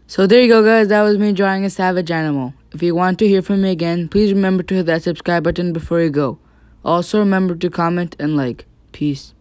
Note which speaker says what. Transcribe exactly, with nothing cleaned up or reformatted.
Speaker 1: So there you go, guys. That was me drawing a savage animal. If you want to hear from me again, please remember to hit that subscribe button before you go. Also remember to comment and like. Peace.